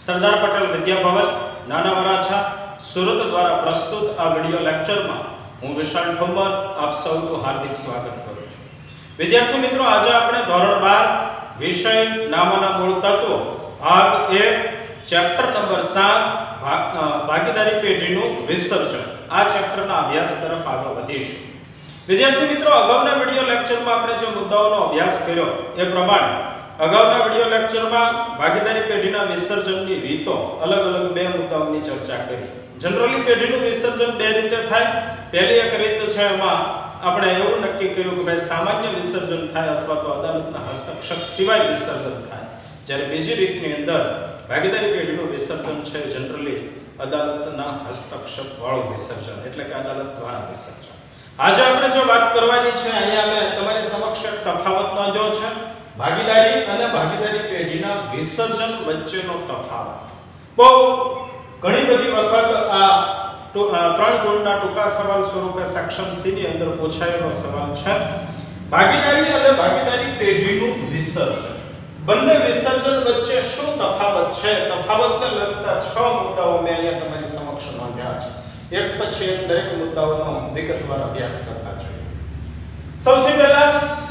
सरदार पटेल विद्याभवन नाना वराछा सूरत द्वारा प्रस्तुत आ video lecture में हूँ विशाल ठोंबर आप सबको हार्दिक स्वागत करूँ छूं। विद्यार्थी मित्रों, आज आपणे धोरण 12 विषय नामना मूल तत्वों भाग 1 चैप्टर नंबर 7 भागीदारी पेढीनुं विसर्जन आ चैप्टरना अभ्यास तरफ आगळ वधीशुं। विद्यार्थी मित्रों, अगाउना विडियो लेक्चर में आपणे जो मुद्दाओनो अभ्यास कर्यो ए प्रमाणे अगाउना विडियो लेक्चर में भागीदारी पेढीना विसर्जननी रीतो अलग-अलग बे मुद्दाओनी चर्चा करी। जनरली पेढीनुं विसर्जन बे रीते थाय। पहली एक रीत छे एमां આપણે એવું નક્કી કર્યું કે ભાઈ સામાન્ય વિસર્જન થાય અથવા તો અદાલતના હસ્તક્ષેપ સિવાય વિસર્જન થાય, જ્યારે બીજી રીતની અંદર ભાગીદારી પેઢીનું વિસર્જન છે જનરલી અદાલતના હસ્તક્ષેપ વાળું વિસર્જન એટલે કે અદાલત દ્વારા વિસર્જન। આજે આપણે જો વાત કરવાની છે, અહીંયા અમે તમારી સમક્ષ એક તફાવત નોંધ્યો છે, ભાગીદારી અને ભાગીદારી પેઢીના વિસર્જન વચ્ચેનો તફાવત। બહુ ઘણી બધી વખત આ 3 ગુણના ટૂંકા સવાલ સ્વરૂપે સેક્શન સી ની અંદર પૂછાયેલો સવાલ છે। ભાગીદારી અને ભાગીદારી પેઢીનું વિસર્જન, બંને વિસર્જન વચ્ચે શું તફાવત છે? તફાવતને લગતા 6 મુદ્દાઓ મેં અહીંયા તમારી સમક્ષ નોંધ્યા છે। એક પછી એક દરેક મુદ્દાઓનો વિગતવાર અભ્યાસ કરતા જોઈએ। સૌથી પહેલા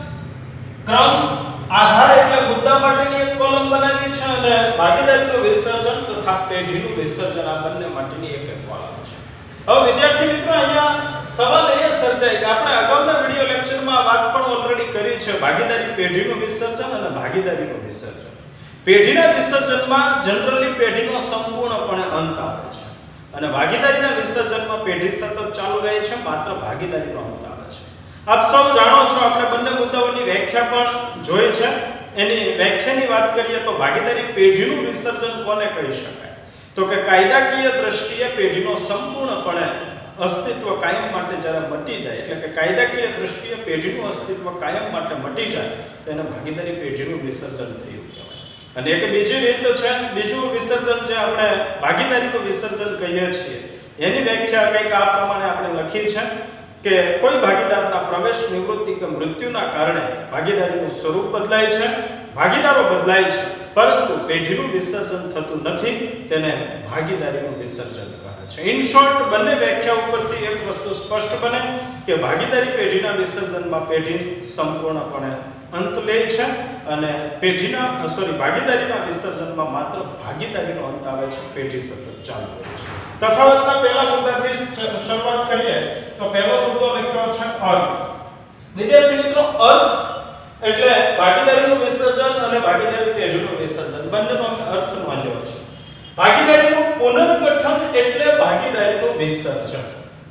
ક્રમ આધાર એટલે મુદ્દા માટેની એક કોલમ બનાવી છે અને ભાગીદારીનું વિસર્જન તથા પેઢીનું વિસર્જન આ બંને માટેની એક કોલમ છે। હવે વિદ્યાર્થી મિત્રો, અહીંયા સવાલ એ સર્જાય કે આપણે અગાઉના વિડિયો લેક્ચરમાં વાત પણ ઓલરેડી કરી છે ભાગીદારી પેઢીનું વિસર્જન અને ભાગીદારીનું વિસર્જન। પેઢીના વિસર્જનમાં જનરલી પેઢીનો સંપૂર્ણપણે અંત આવે છે અને ભાગીદારીના વિસર્જનમાં પેઢી સતત ચાલુ રહે છે, માત્ર ભાગીદારીનો અંત આવે છે। આપ સૌ જાણો છો, આપણે બંને મુદ્દાઓની વ્યાખ્યા પણ જોઈ છે। એની વ્યાખ્યાની વાત કરીએ તો ભાગીદારી પેઢીનું વિસર્જન કોને કહી શકાય? તો કે કાયદાકીય દ્રષ્ટિએ પેઢીનો સંપૂર્ણપણે અસ્તિત્વ કાયમ માટે જ્યારે મટી જાય, એટલે કે કાયદાકીય દ્રષ્ટિએ પેઢીનું અસ્તિત્વ કાયમ માટે મટી જાય તો એને ભાગીદારી પેઢીનું વિસર્જન થયું કહેવાય। અને એક બીજી રીત છે, બીજું વિસર્જન જે આપણે ભાગીદારીનું વિસર્જન કહીએ છીએ, એની વ્યાખ્યા કંઈક આ પ્રમાણે આપણે લખી છે કે કોઈ ભાગીદારના પ્રવેશ, નિવૃત્તિ કે મૃત્યુના કારણે ભાગીદારીનું સ્વરૂપ બદલાય છે, ભાગીદારો બદલાય છે, પરંતુ પેઢીનું વિસર્જન થતું નથી, તેને ભાગીદારીનું વિસર્જન કહે છે। ઇન શોર્ટ, બંને વ્યાખ્યા ઉપરથી એક વસ્તુ સ્પષ્ટ બને કે ભાગીદારી પેઢીના વિસર્જનમાં પેઢી સંપૂર્ણપણે અંત લે છે અને ભાગીદારીના વિસર્જનમાં માત્ર ભાગીદારીનો અંત આવે છે, પેઢી સતત ચાલુ રહે છે। તફાવતના પહેલા મુદ્દાથી શરૂઆત કરીએ તો પહેલો મુદ્દો લખ્યો છે અર્થ। વિદ્યાર્થી મિત્રો, અર્થ એટલે ભાગીદારીનું વિસર્જન અને ભાગીદારી પેઢીનું વિસર્જન બંનેનો અર્થ નોંધ્યો છે। ભાગીદારીનું પુનર્ગઠન એટલે ભાગીદારીનું વિસર્જન।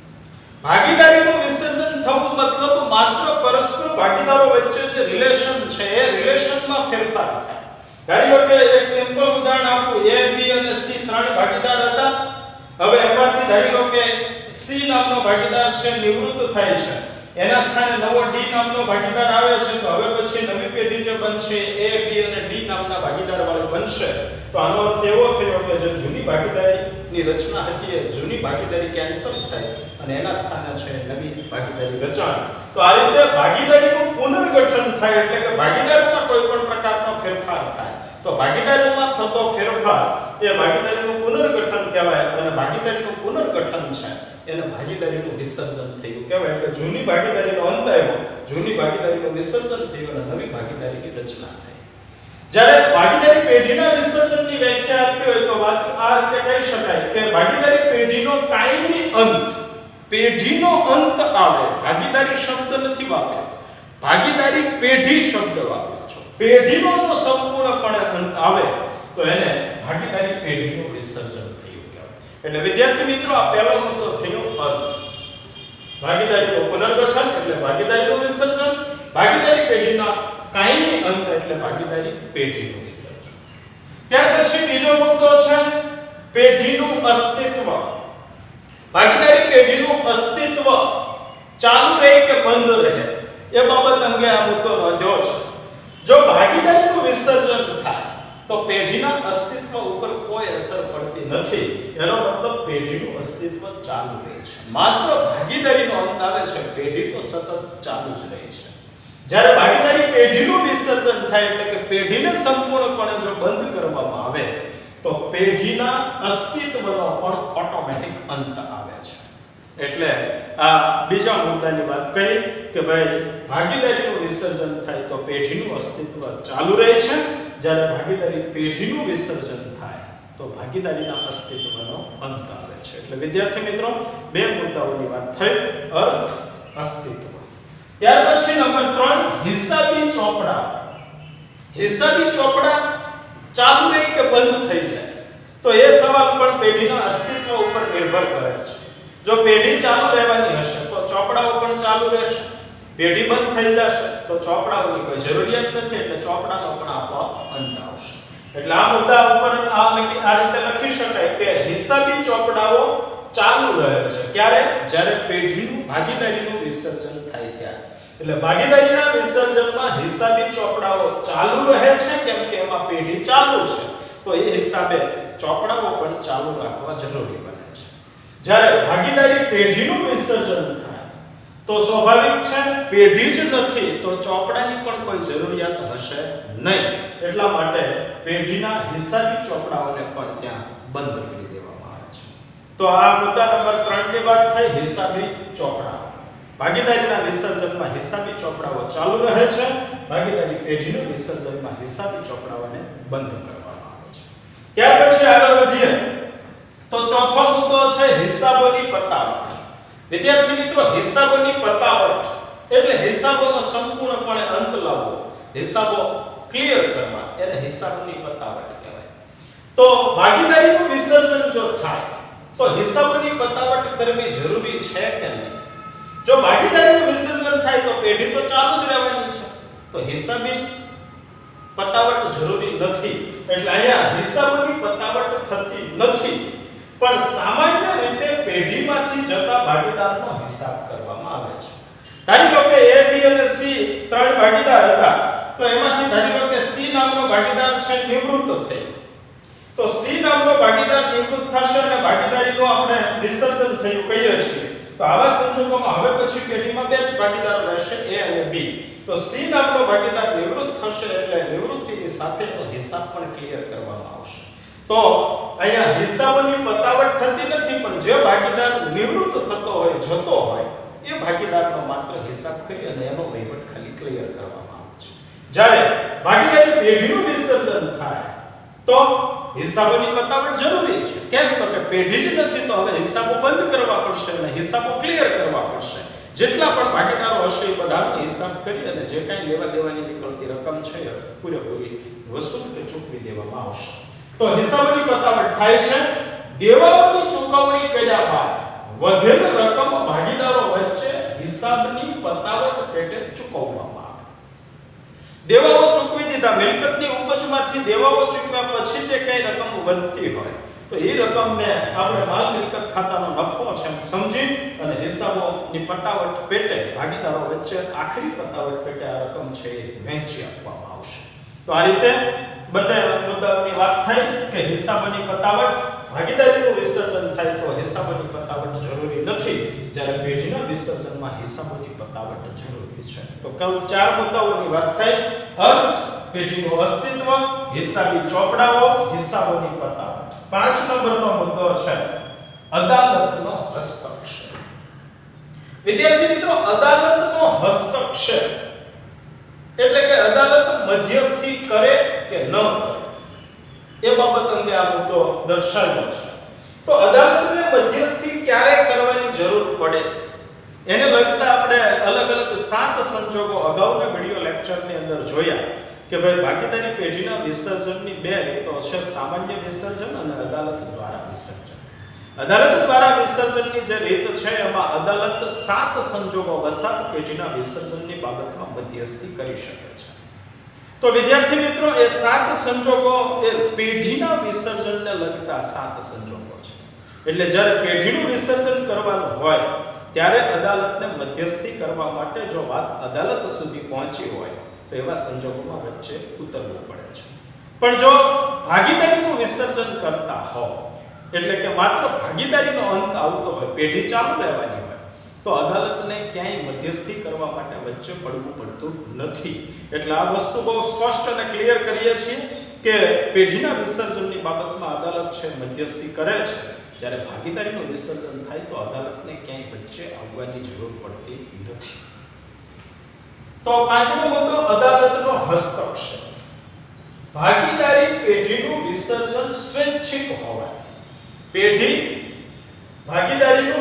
ભાગીદારીનું વિસર્જન થવું મતલબ માત્ર પરસ્પર ભાગીદારો વચ્ચે જે રિલેશન છે એ રિલેશનમાં ફેરફાર થાય। ધારી લો કે એક સિમ્પલ ઉદાહરણ આપું, A, B અને C ત્રણ ભાગીદાર હતા। હવે એમાંથી ધારી લો કે C નામનો ભાગીદાર છે નિવૃત્ત થાય છે, એના સ્થાને નવો D નામનો ભાગીદાર આવે છે, તો હવે પછી નવી પેઢી જે બનશે A, B અને D નામના ભાગીદાર વાળી બનશે। તો આનો અર્થ એવો થયો કે જે જૂની ભાગીદારીની રચના હતી એ જૂની ભાગીદારી કેન્સલ થઈ અને એના સ્થાને છે નવી ભાગીદારી રચાય। તો આ રીતે ભાગીદારીનું પુનર્ગઠન થાય એટલે કે ભાગીદારોમાં કોઈ પણ પ્રકારનો ફેરફાર થાય તો ભાગીદારીમાં થતો ફેરફાર એ ભાગીદારીનું પુનર્ગઠન કહેવાય અને ભાગીદારીનું પુનર્ગઠન છે એને ભાગીદારીનું વિસર્જન થયું કહેવાય। એટલે જૂની ભાગીદારીનો અંત આવ્યો, જૂની ભાગીદારીનું વિસર્જન થયું અને નવી ભાગીદારીની રચના થઈ। જ્યારે ભાગીદારી પેઢીના વિસર્જનની વ્યાખ્યા આપી હોય તો વાત આ રીતે કહી શકાય કે ભાગીદારી પેઢીનો કાયમી અંત, પેઢીનો અંત આવે, ભાગીદારી શબ્દ નથી વાપર્યો, ભાગીદારી પેઢી શબ્દ વાપર્યો છે। પેઢીનો જો સંપૂર્ણપણે અંત આવે તો એને ભાગીદારી પેઢીનું વિસર્જન થયું કહેવાય। એટલે વિદ્યાર્થી મિત્રો, આ પહેલો મુદ્દો થયો અર્થ। ભાગીદારીનું પુનર્ગઠન એટલે ભાગીદારીનું વિસર્જન, ભાગીદારી પેઢીના કાયમી અંત એટલે ભાગીદારી પેઢીનું વિસર્જન। ત્યાર પછી બીજો મુદ્દો છે પેઢીનું અસ્તિત્વ। ભાગીદારી પેઢીનું અસ્તિત્વ ચાલુ રહે કે બંધ રહે એ બાબત અંગે આ મુદ્દો નોંધ્યો છે। જો ભાગીદારીનું વિસર્જન થાય તો પેઢીના અસ્તિત્વ ઉપર કોઈ અસર પડતી નથી, એનો મતલબ પેઢીનું અસ્તિત્વ ચાલુ રહે છે, માત્ર ભાગીદારીનો અંત આવે છે, પેઢી તો સતત ચાલુ જ રહે છે। જ્યારે ભાગીદારી પેઢીનું વિસર્જન થાય એટલે કે પેઢીને સંપૂર્ણપણે જો બંધ કરવામાં આવે તો પેઢીના અસ્તિત્વનો પણ ઓટોમેટિક અંત આવે છે. એટલે આ બીજા મુદ્દાની વાત કરી કે ભાઈ ભાગીદારીનું વિસર્જન થાય તો પેઢીનું અસ્તિત્વ ચાલુ રહે છે, જ્યારે ભાગીદારી પેઢીનું વિસર્જન થાય તો ભાગીદારીના અસ્તિત્વનો અંત આવે છે. એટલે વિદ્યાર્થી મિત્રો બે મુદ્દાઓની વાત થઈ, અર્થ, અસ્તિત્વ. ત્યાર પછી નંબર 3 હિસાબી ચોપડા. હિસાબી ચોપડા ચાલુ રહે કે બંધ થઈ જાય, તો એ સવાલ પણ પેઢીના અસ્તિત્વ ઉપર નિર્ભર કરે છે. જો પેઢી ચાલુ રહેવાની હશે તો ચોપડાઓ પણ ચાલુ રહેશે, પેઢી બંધ થઈ જશે તો ચોપડાઓની કોઈ જરૂરિયાત નથી, એટલે ચોપડાનો પણ આપોઆપ અંત આવશે. એટલે આ મુદ્દા ઉપર આ રીતે લખી શકાય કે હિસાબી ચોપડાઓ ચાલુ રહે છે ક્યારે? જ્યારે પેઢીનું ભાગીદારીનું વિસર્જન થાય ત્યારે. એટલે ભાગીદારીના વિસર્જનમાં હિસાબી ચોપડાઓ ચાલુ રહે છે કેમ કે એમાં પેઢી ચાલુ છે, તો એ હિસાબે ચોપડાઓ પણ ચાલુ રાખવા જરૂરી બને છે. જ્યારે ભાગીદારી પેઢીનું વિસર્જન થાય તો સ્વાભાવિક છે પેઢી જ નથી તો ચોપડાની પણ કોઈ જરૂરિયાત હશે નહીં, એટલા માટે પેઢીના હિસાબી ચોપડાઓને પણ ત્યાં બંધ કરી દેવામાં આવે છે. તો આ મુદ્દા નંબર 3 ની વાત થઈ, હિસાબી ચોપડા. ભાગીદારીના વિસર્જનમાં હિસાબી ચોપડાઓ ચાલુ રહે છે, ભાગીદારી પેઢીનું વિસર્જનમાં હિસાબી ચોપડાઓને બંધ કરવામાં આવે છે. ત્યાર પછી આગળ વધીએ તો ચોથો મુદ્દો છે હિસાબોની પતાવટ. વિદ્યાર્થી મિત્રો હિસાબોની પતાવટ એટલે હિસાબોનો સંપૂર્ણપણે અંત લાવવો, હિસાબો ક્લિયર કરવા, એને હિસાબોની પતાવટ કહેવાય. તો ભાગીદારીનું વિસર્જન જો થાય તો હિસાબોની પતાવટ કરવી જરૂરી છે કે નહીં? જો ભાગીદારીનું વિસર્જન થાય તો પેઢી તો ચાલુ જ રહેવાની છે, તો હિસાબી પતાવટ જરૂરી નથી. એટલે અહીંયા હિસાબોની પતાવટ થતી નથી, પણ સામાન્ય રીતે પેઢીમાંથી જતા ભાગીદારનો હિસાબ કરવામાં આવે છે. ધારી લો કે A, B અને C ત્રણ ભાગીદાર હતા, તો એમાંથી ધારી લો કે C નામનો ભાગીદાર છે નિવૃત્ત થઈ, તો C નામનો ભાગીદાર નિવૃત્ત થશે અને ભાગીદારીનું આપણે વિસર્જન થયું કહીએ છીએ. તો આવા સંજોગોમાં હવે પછી પેઢીમાં બે જ ભાગીદાર રહેશે A અને B. તો C નામનો ભાગીદાર નિવૃત્ત થશે એટલે નિવૃત્તિની સાથેનો હિસાબ પણ ક્લિયર કરવામાં આવશે. તો અહીંયા હિસાબોની પતાવટ થતી નથી, પણ જે ભાગીદાર નિવૃત્ત થતો હોય, જતો હોય, એ ભાગીદારનો માત્ર હિસાબ કરી અને એનો વહીવટ ખાલી ક્લિયર કરવામાં આવે છે. જ્યારે ભાગીદારી પેઢીનું વિસર્જન થાય તો હિસાબોની પતાવટ જરૂરી છે. કેમ? તો કે પેઢી જ નથી તો હવે હિસાબો બંધ કરવા પડશે અને હિસાબો ક્લિયર કરવા પડશે. જેટલા પણ ભાગીદારો હશે એ બધાનો હિસાબ કરી અને જે કાંઈ લેવા દેવાની નીકળતી રકમ છે એ પૂરેપૂરી વસૂલ કે ચૂકવી દેવામાં આવશે. તો હિસાબોની પતાવટ થાય છે. દેવાઓની ચૂકવણી કર્યા બાદ વધેલ રકમ ભાગીદારો વચ્ચે હિસાબની પતાવટ પેટે ચૂકવવામાં આવે. દેવાઓ ચૂકવી દીધા, મિલકતની ઉપજમાંથી દેવાઓ ચૂકવ્યા પછી જે કઈ રકમ વધતી હોય તો એ રકમને આપણે માલ મિલકત ખાતાનો નફો છે સમજી અને હિસાબોની પતાવટ પેટે ભાગીદારો વચ્ચે આખરી પતાવટ પેટે આ રકમ છે એ વહેંચી આપવામાં આવશે. તો આ રીતે બંને મુદ્દાઓની વાત થઈ કે હિસાબોની પતાવટ, ભાગીદારીનું વિસર્જન થાય તો હિસાબોની પતાવટ જરૂરી નથી, જ્યારે પેઢીના વિસર્જનમાં હિસાબોની પતાવટ જરૂરી છે. તો કુલ 4 મુદ્દાઓની વાત થઈ: અર્થ, પેઢીનું અસ્તિત્વ, હિસાબી ચોપડાઓ, હિસાબોની પતાવટ. 5 નંબરનો મુદ્દો છે અદાલતનો હસ્તક્ષેપ. વિદ્યાર્થી મિત્રો, અદાલતનો હસ્તક્ષેપ એટલે કે અદાલત મધ્યસ્થી કરે કે ન કરે એ બાબત અંગે આ મુદ્દો દર્શાવ્યો છે. તો અદાલતને મધ્યસ્થી ક્યારે કરવાની જરૂર પડે એને લગતા આપણે અલગ અલગ 7 સંજોગો અગાઉના વિડિયો લેક્ચરની અંદર જોયા કે ભાઈ ભાગીદારી પેઢીના વિસર્જનની 2 રીતો છે: સામાન્ય વિસર્જન અને અદાલત દ્વારા વિસર્જન. અદાલત દ્વારા વિસર્જનની જે રીત છે એમાં અદાલત 7 સંજોગો વસાત પેઢીના વિસર્જનની બાબતમાં મધ્યસ્થી કરી શકે છે. તો વિદ્યાર્થી મિત્રો, એ 7 સંજોગો એ પેઢીના વિસર્જનને લગતા 7 સંજોગો છે. એટલે જ્યારે પેઢીનું વિસર્જન કરવાનું હોય ત્યારે અદાલતને મધ્યસ્થી કરવા માટે જો વાત અદાલત સુધી પહોંચી હોય તો એવા સંજોગોમાં વચ્ચે ઉતરવું પડે છે. પણ જો ભાગીદારીનું વિસર્જન કરતા હો એટલે કે માત્ર ભાગીદારીનો અંત આવતો હોય, પેઢી ચાલુ રહેવાની હોય, તો અદાલતને ક્યાંય મધ્યસ્થી કરવા માટે વચ્ચે પડવું પડતું નથી. એટલે આ વસ્તુ બહુ સ્પષ્ટ અને ક્લિયર કરીએ છીએ કે પેઢીના વિસર્જનની બાબતમાં અદાલત છે મધ્યસ્થી કરે છે, જ્યારે ભાગીદારીનું વિસર્જન થાય તો અદાલતને ક્યાંય વચ્ચે આવવાની જરૂર પડતી નથી. તો પાંચમો મુદ્દો અદાલતનો હસ્તક્ષેપ. ભાગીદારી પેઢીનું વિસર્જન સ્વૈચ્છિક હોવાથી પેઢીનું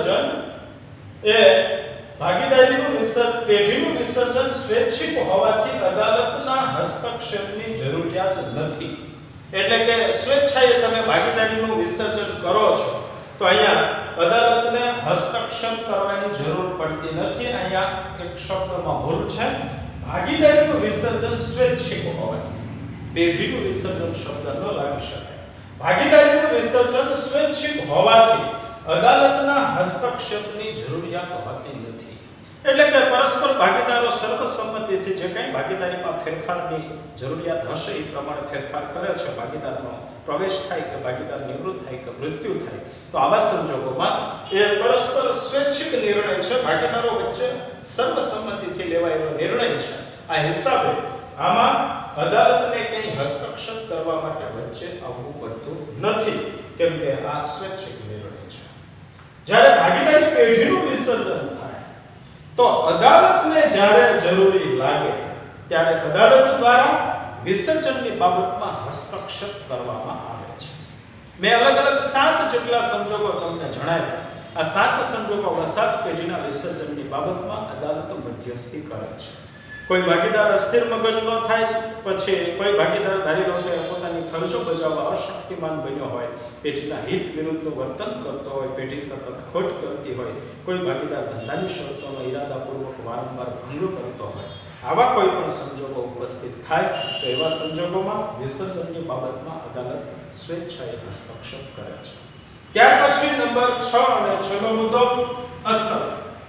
વિસર્જન સ્વૈચ્છિક હોવાથી અદાલતના હસ્તક્ષેપની જરૂરિયાત નથી. એટલે કે સ્વેચ્છાએ તમે ભાગીદારીનું વિસર્જન કરો છો તો અહીંયા અદાલતને હસ્તક્ષેપ કરવાની જરૂર પડતી નથી. અહીંયા એક શબ્દમાં ભૂલ છે. ભાગીદારીનું વિસર્જન સ્વૈચ્છિક હોવાથી પેઢીનું વિસર્જન શબ્દ ન લાગી શકે. ભાગીદારીનું વિસર્જન સ્વૈચ્છિક હોવાથી અદાલતના હસ્તક્ષેપની જરૂરિયાત હોતી નથી. એટલે કે પરસ્પર ભાગીદારો સર્વસંમતિથી જે કંઈ ભાગીદારીમાં ફેરફારની જરૂરિયાત હશે એ પ્રમાણે ફેરફાર કરે છે. ભાગીદારનો પ્રવેશ થાય કે ભાગીદાર નિવૃત્ત થાય કે મૃત્યુ થાય તો આવા સંજોગોમાં એ પરસ્પર સ્વૈચ્છિક નિર્ણય છે, ભાગીદારો વચ્ચે સર્વસંમતિથી લેવાયેલો નિર્ણય છે. આ હિસાબે આમાં અદાલતને કંઈ હસ્તક્ષેપ કરવા માટે વચ્ચે આવવું પડતું નથી, કેમ કે આ સ્વૈચ્છિક નિર્ણય છે. જ્યારે ભાગીદારી પેઢીનું વિસર્જન થાય તો અદાલતને જ્યારે જરૂરી લાગે ત્યારે અદાલત દ્વારા વિસર્જનની બાબતમાં હસ્તક્ષેપ કરવામાં આવે છે. મેં અલગ અલગ 7 જેટલા સંજોગો તમને જણાવ્યા. આ 7 સંજોગો વસાત પેઢીના વિસર્જનની બાબતમાં અદાલતો મધ્યસ્થી કરે છે. કોઈ ભાગીદાર અસ્થિર મગજનો થાય છે, પછી કોઈ ભાગીદાર ધારી લો કે પોતાની ફરજો બજાવવા અશક્તિમાન બન્યો હોય, પેઢીના હિત વિરુદ્ધનું વર્તન કરતો હોય, પેઢી સતત ખોટ કરતી હોય, કોઈ ભાગીદાર ધંધાની શરતોનો ઈરાદાપૂર્વક વારંવાર ભંગ કરતો હોય, આવા કોઈ પણ સંજોગો ઉપસ્થિત થાય તો એવા સંજોગોમાં વિસર્જનની બાબતમાં અદાલત સ્વેચ્છાએ હસ્તક્ષેપ કરે છે. ત્યાર પછી નંબર 6 અને 6મો મુદ્દો અસર.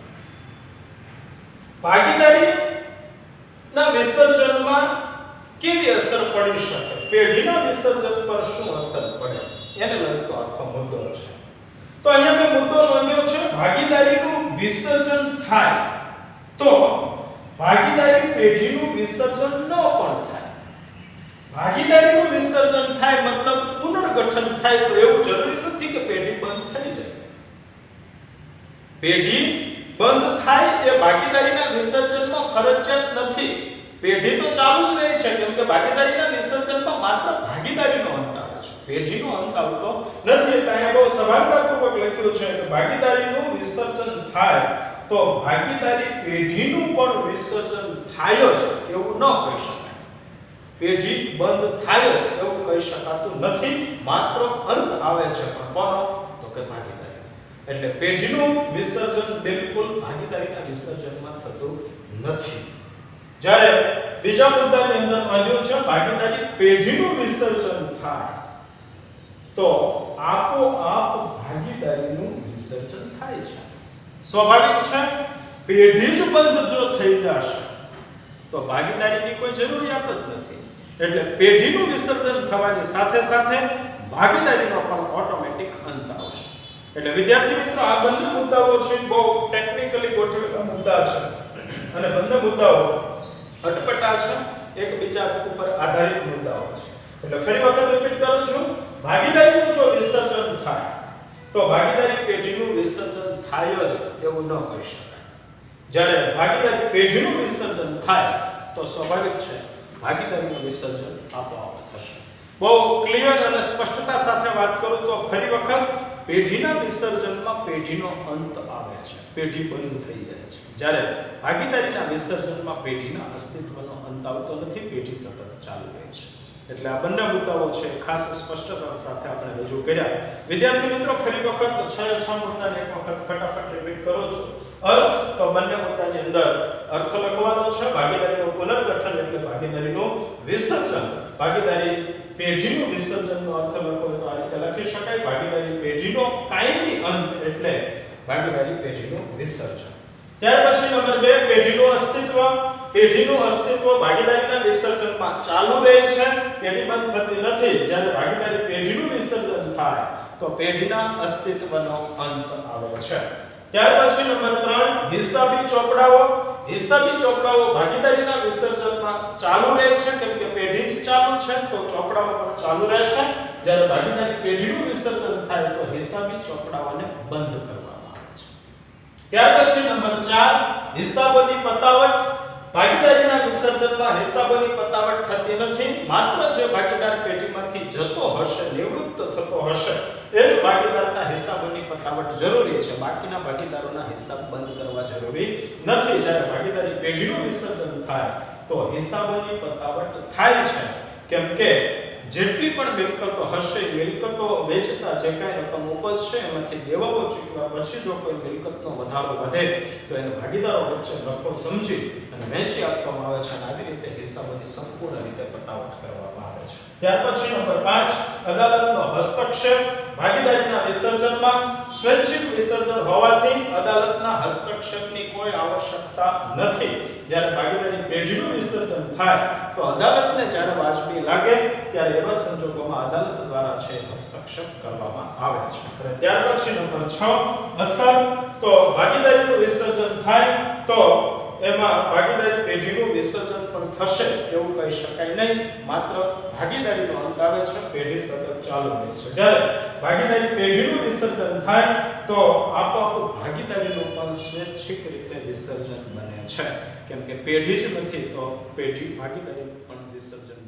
ભાગીદારી ના વિસર્જનમાં કેવી અસર પડી શકે, પેઢીના વિસર્જન પર શું અસર પડે, એને લગતો આખો મુદ્દો છે. તો અહીંયા મેં મુદ્દો નોંધ્યો છે ભાગીદારીનું વિસર્જન થાય તો ભાગીદારી પેઢીનું વિસર્જન ન પણ થાય. ભાગીદારીનું વિસર્જન થાય મતલબ પુનર્ગઠન થાય તો એવું જરૂરી નથી કે પેઢી બંધ થઈ જાય. પેઢી બંધ થાય એ ભાગીદારીના વિસર્જનમાં ફરજિયાત નથી. પેઢી તો ચાલુ જ રહે છે, કેમ કે ભાગીદારીના વિસર્જનમાં માત્ર ભાગીદારીનો અંત આવે છે, પેઢીનો અંત આવતો નથી. એટલે અહીંયા બહુ સભાનતાપૂર્વક લખ્યું છે કે ભાગીદારીનું વિસર્જન થાય તો ભાગીદારી પેઢીનું પણ વિસર્જન થાય જ એવું ન કહી શકાય. પેઢી બંધ થાય જ એવું કહી શકાતું નથી, માત્ર અંત આવે છે. પણ કોનો? તો કે ભાગીદારી. એટલે પેઢીનું વિસર્જન બિલકુલ ભાગીદારીના વિસર્જનમાં થતું નથી. જ્યારે બીજા મુદ્દાની અંદર નોંધ્યું છે ભાગીદારી પેઢીનું વિસર્જન થાય તો આપોઆપ ભાગીદારીનું વિસર્જન થાય છે. સ્વાભાવિક છે, પેઢી જ બંધ જો થઈ જશે તો ભાગીદારીની કોઈ જરૂરિયાત જ નથી. એટલે પેઢીનું વિસર્જન થવાની સાથે સાથે ભાગીદારીનો પણ ઓટોમેટિક અંત આવશે. એટલે વિદ્યાર્થી મિત્રો, આ બંને મુદ્દાઓ છે બહુ ટેકનિકલી ગોઠવેલા મુદ્દા છે અને બંને મુદ્દાઓ અટપટા છે, એકબીજા ઉપર આધારિત મુદ્દાઓ છે. એટલે ફરી વખત રિપીટ કરું છું, ભાગીદારીનું જો વિસર્જન થાય તો ભાગીદારી પેઢીનું વિસર્જન થાય જ એવું ન કહી શકાય. જ્યારે ભાગીદારી પેઢીનું વિસર્જન થાય તો સ્વાભાવિક છે ભાગીદારીનું વિસર્જન આપોઆપ થશે. બહુ ક્લિયર અને સ્પષ્ટતા સાથે વાત કરું તો ફરી વખત પેઢીના વિસર્જનમાં પેઢીનો અંત આવે છે, પેઢી બંધ થઈ જાય છે. જ્યારે ભાગીદારીના વિસર્જનમાં પેઢીના અસ્તિત્વનો અંત આવતો નથી, પેઢી સતત ચાલુ રહે છે. એટલે આ બંને મુદ્દાઓ છે ખાસ સ્પષ્ટતા સાથે આપણે રજૂ કર્યા. વિદ્યાર્થી મિત્રો, ફરી વખત 6 મુદ્દાને એક વખત ફટાફટ રિપીટ કરું છું. અર્થ તો બંને મુદ્દાની અંદર અર્થ લખવાનો છે. ભાગીદારીનું પુનર્ગઠન એટલે ભાગીદારીનું વિસર્જન. ભાગીદારી પેઢીનું વિસર્જનનો અર્થ લખો તો આ રીતે લખી શકાય. ભાગીદારી પેઢીનો કાયમી અંત એટલે ભાગીદારી પેઢીનું વિસર્જન. ત્યાર પછી નંબર 2, પેઢીનું અસ્તિત્વ. પેઢીનું અસ્તિત્વ ભાગીદારીના વિસર્જનમાં ચાલુ રહે છે, પેઢી બંધ થતી નથી. જ્યારે ભાગીદારી પેઢીનું વિસર્જન થાય તો પેઢીના અસ્તિત્વનો અંત આવે છે. ત્યાર પછી નંબર 3, હિસાબી ચોપડાઓ. હિસાબી ચોપડાઓ ભાગીદારીના વિસર્જનમાં ચાલુ રહે છે કેમ કે પેઢી જ ચાલુ છે તો ચોપડાઓ પણ ચાલુ રહેશે જ્યારે ભાગીદારી પેઢીનું વિસર્જન થાય તો હિસાબી ચોપડાઓને બંધ કરવામાં આવે છે ત્યાર પછી નંબર 4 હિસાબોની પતાવટ ભાગીદારીના વિસર્જનમાં હિસાબોની પતાવટ થતી નથી માત્ર જે ભાગીદાર પેઢીમાંથી જતો હશે નિવૃત્ત થતો હશે એ જ ભાગીદારના હિસાબોની પતાવટ જરૂરી છે બાકીના ભાગીદારોના હિસાબ બંધ કરવા જરૂરી નથી જ્યારે ભાગીદારી પેઢીનું વિસર્જન થાય તો હિસાબોની પતાવટ થાય છે કેમ કે જેટલી પણ મિલકતો હશે મિલકતો વેચતા જે કાંઈ રકમ ઉપજશે એમાંથી દેવાઓ ચૂકવ્યા પછી જો કોઈ મિલકતનો વધારો વધે તો એને ભાગીદારો વચ્ચે નફો સમજી અને વહેંચી આપવામાં આવે છે અને આવી રીતે હિસાબોની સંપૂર્ણ રીતે પતાવટ કરવામાં આવે છે ત્યાર પછી નંબર 5 અદાલતનો હસ્તક્ષેપ ભાગીદારીના વિસર્જનમાં સ્વૈચ્છિક વિસર્જન હોવાથી અદાલતના હસ્તક્ષેપની કોઈ આવશ્યકતા નથી જ્યારે ભાગીદારી પેઢીનું વિસર્જન થાય તો અદાલતને જ્યારે વાજબી લાગે ત્યારે એવા સંજોગોમાં અદાલત દ્વારા છે હસ્તક્ષેપ કરવામાં આવે છે અને ત્યાર પછી નંબર 6 અસર તો ભાગીદારીનું વિસર્જન થાય તો એમાં ભાગીદારી પેઢીનું વિસર્જન પણ થશે એવું કહી શકાય નહીં માત્ર ભાગીદારીનો અંત આવે છે પેઢી સતત ચાલુ રહે છે જ્યારે ભાગીદારી પેઢીનું વિસર્જન થાય તો આપોઆપ ભાગીદારીનું પણ સ્વૈચ્છિક રીતે વિસર્જન બને છે કેમ કે પેઢી જ નથી તો પેઢી ભાગીદારીનું પણ વિસર્જન